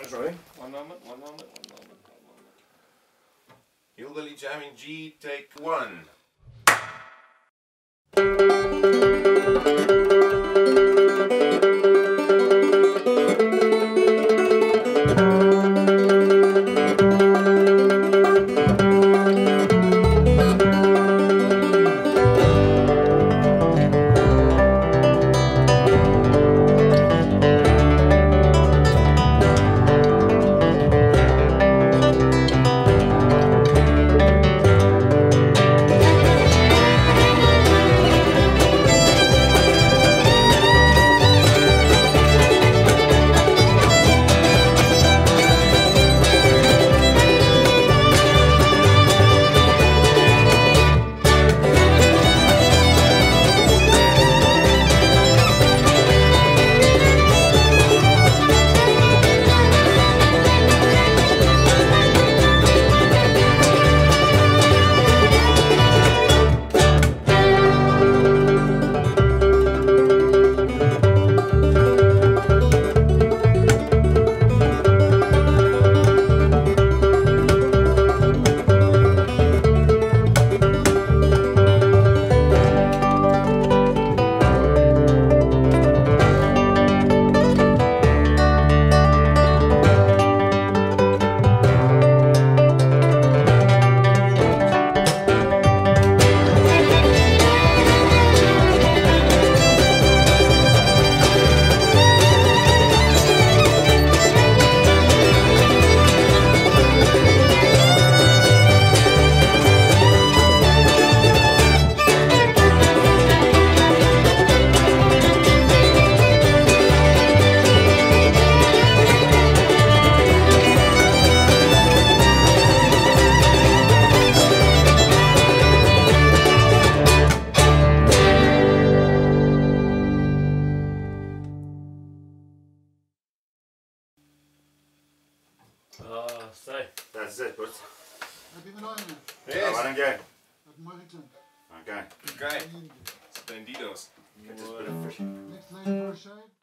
Sorry. One moment. Hillbilly jamming G, take 1. That's it, but. Heb je me nou in? Yes. Waar dan jij? Dat mag ik doen. Oké. Okay. Splendidos. Get this bit of fish. Next lane for a shave.